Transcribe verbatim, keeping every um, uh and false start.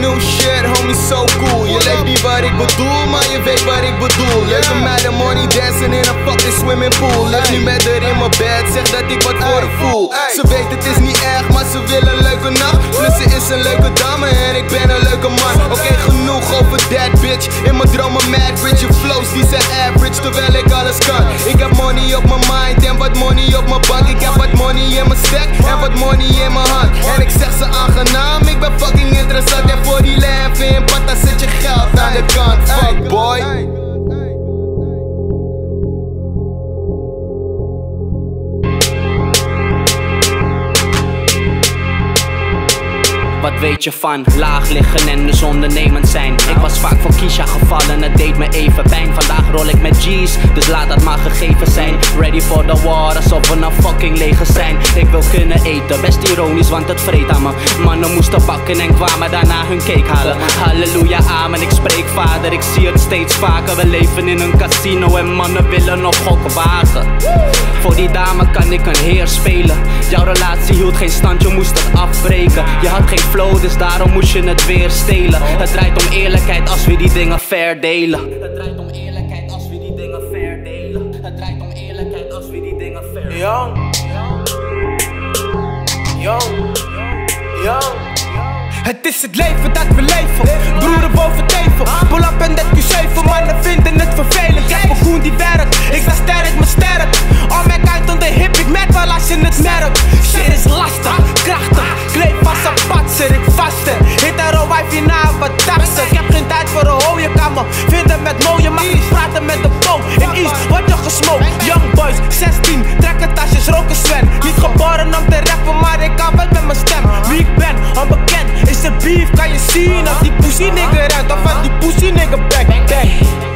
new shit, homie, so cool. Je leeft niet wat ik bedoel, maar je weet wat ik bedoel. Leuke meiden, money dancing in een fucking swimming pool. Leg nu met haar in mijn bed, zeg dat ik wat voor haar voel. Ze weet het is niet erg, maar ze wil een leuke nacht. Plus ze is een leuke dame en ik ben een leuke man. Oké, okay, genoeg over that bitch. In mijn dromen mad rich, je flows die zijn average, terwijl ik alles kan. Ik heb money op mijn mind en wat money op mijn bank. Ik heb wat money in mijn stack en wat money in mijn hand. En ik zeg ze aangenaam, ik ben fucking interessant. En voor die leven in pata zet je geld aan de kant. Fuck boy. Wat weet je van laag liggen en dus ondernemend zijn? Ik was vaak voor Keisha gevallen, het deed me even pijn. Vandaag rol ik met G's, dus laat dat maar gegeven zijn. Ready for the war, alsof we een fucking leger zijn. Ik wil kunnen eten, best ironisch, want het vreet aan me. Mannen moesten bakken en kwamen daarna hun cake halen. Halleluja, amen, ik spreek vader, ik zie het steeds vaker. We leven in een casino en mannen willen nog gokken wagen. Voor die dame kan ik een heer spelen. Jouw relatie hield geen stand, je moest het afbreken. Je had geen flow, dus daarom moest je het weer stelen. Het draait om eerlijkheid als we die dingen fair delen. Het draait om eerlijkheid als we die dingen fair delen. Het draait om eerlijkheid als we die dingen fair delen. Yo, yo, yo. Het is het leven dat we leven, broeren boven tevel. Pull up en dat Q zeven, mannen vinden het vervelend. Ik heb een groen die werkt, ik sta sterk, maar sterk. All my kant on de hip, ik merk wel als je het merkt. Shit is lastig, krachtig, kleed vast een patser, ik vaster. Hit en row wifi na wat taxen. Ik heb geen tijd voor een hoe, je kan me vinden met mooie. Mag niet praten met de boom, in East word je gesmokt. Young boys, zestien, trekken tasjes, roken Sven. Niet geboren om te rappen, maar ik kan wel met mijn stem. Wie ik ben, onbekend. Is er beef, kan je zien als die pussy nigger rent of als die pussy nigger bang bang.